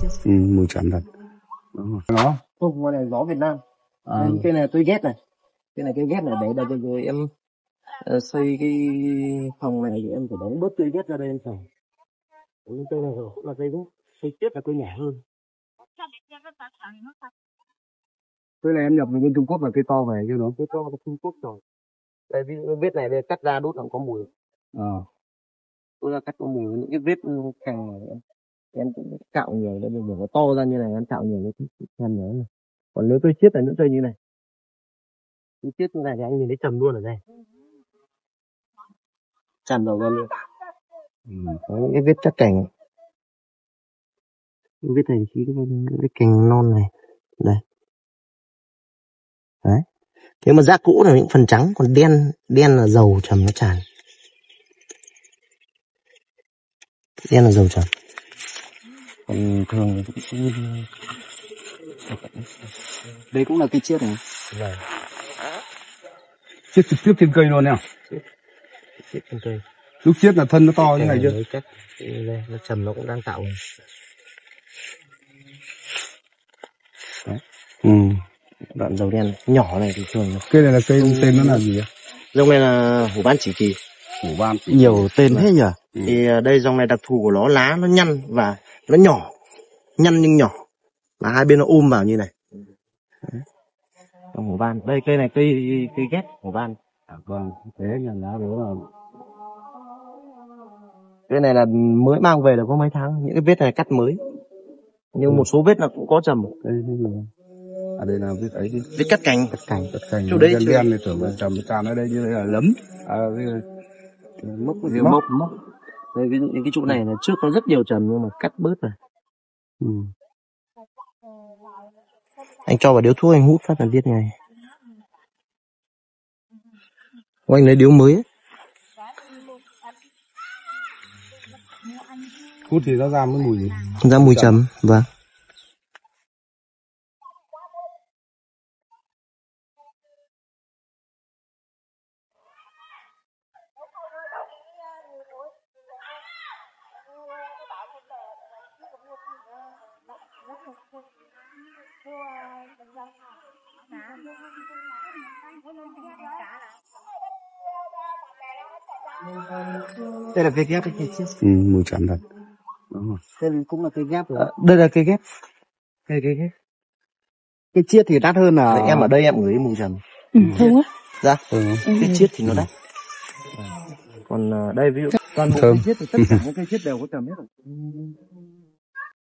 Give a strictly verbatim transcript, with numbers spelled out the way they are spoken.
Ừ, mùi trầm thật. Đó. Không, ngoài này gió Việt Nam. À. Cái này tôi ghét này. Cái này cái ghét này để đây cho rồi em uh, xây cái phòng này thì em phải đóng bớt cây ghét ra đây em trồng. Cây này cũng là cây gốc, cây tiết là cây nhỏ hơn. Cây này em nhập từ bên Trung Quốc là cây to về chứ nó. Cây to là Trung Quốc rồi. Đây ví dụ vết này đây cắt ra đốt là có mùi. À. Tôi ra cắt có mùi những cái vết cành này em, em cũng cạo nhiều đây mình nó to ra như này em cạo nhiều cái em nhớ này. Còn nếu tôi chiết là những cây như này. Tôi chiết như này thì anh nhìn thấy trầm luôn ở đây. Trầm đầu luôn. Ừ, có những cái vết cắt cành. Những vết này chỉ cái, cái cành non này. Đây. Đấy. Nếu mà rác cũ là những phần trắng, còn đen đen là dầu trầm nó tràn. Đen là dầu trầm. Còn thường đây cũng là cây chiết này. Vâng. Chiết trực tiếp trên cây luôn nè. Chiết trên cây. Lúc chiết là thân nó to như này chưa? Cách đây nó trầm nó cũng đang tạo này. Đấy. Ừ. Đoạn dầu đen nhỏ này thì thường. Cây này là cây ừ. Tên nó là gì ạ? Dòng này là hổ ban chỉ kỳ. Hổ ban. Nhiều tên thế nhỉ? Ừ. Thì đây dòng này đặc thù của nó lá nó nhăn và nó nhỏ, nhăn nhưng nhỏ, và hai bên nó ôm vào như này. Đấy. Dòng hổ ban. Đây cây này cây cây ghét hổ ban. À, vâng, thế nhận lá đó là cái này là mới mang về được có mấy tháng, những cái vết này cắt mới, nhưng ừ. một số vết là cũng có trầm. Đây, à đây là vết ấy, vết cắt cành, cắt cành, cắt cành. Chỗ đấy đen đen này tưởng là trầm tràn ở đây như thế là lấm, à, mốc, mốc, mốc, mốc. Đây ví dụ những cái chỗ này là trước có rất nhiều trầm nhưng mà cắt bớt rồi. Ừ. Anh cho vào điếu thuốc anh hút phát là biết ngay. Ô, anh lấy điếu mới ấy. Hút thì nó ra cái mùi gì? Ra mùi trầm, vâng. Đây là cây ghép hay cây chiết? Ừ, mùi trầm thật. Đây cũng là cây ghép rồi. À, đây là cây ghép. Cây cây ghép. Cây chiết thì đắt hơn là. Đấy, em ở đây em ngửi mùi trầm. Ừ, thơm quá. Dạ. Ừ. Cây chiết thì nó đắt. Còn đây ví dụ toàn bộ cây chiết thì tất cả những cây chiết đều có trầm hết rồi.